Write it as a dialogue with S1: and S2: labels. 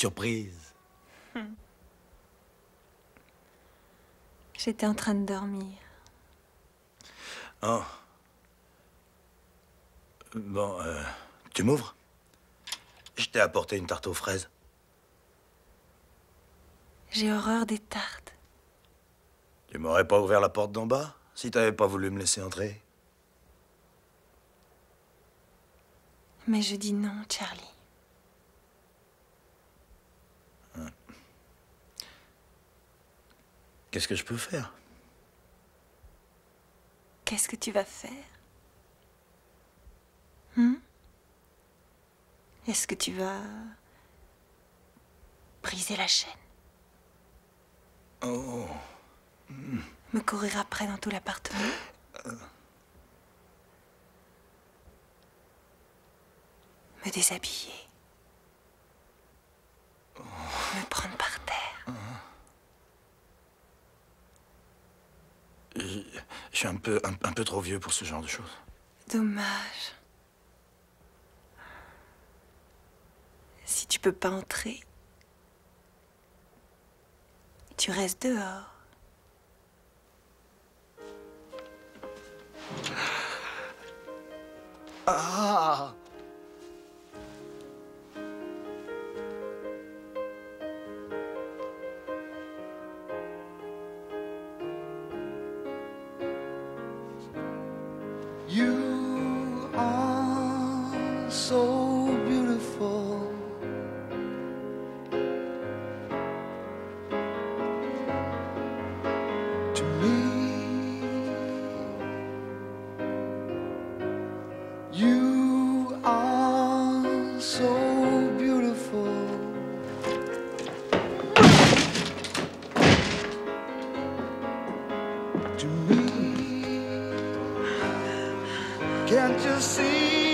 S1: surprise.
S2: J'étais en train de dormir.
S1: Oh. Bon, tu m'ouvres? Je t'ai apporté une tarte aux fraises.
S2: J'ai horreur des tartes.
S1: Tu m'aurais pas ouvert la porte d'en bas si t'avais pas voulu me laisser entrer?
S2: Mais je dis non, Charlie.
S1: Qu'est-ce que je peux faire?
S2: Qu'est-ce que tu vas faire? Est-ce que tu vas briser la chaîne?
S1: Oh.
S2: Me courir après dans tout l'appartement? Me déshabiller? Me prendre par terre?
S1: Je suis un peu trop vieux pour ce genre de choses.
S2: Dommage. Si tu peux pas entrer, tu restes dehors.
S1: Ah!
S3: You are so beautiful. To me, you are so beautiful. To me, can't you see?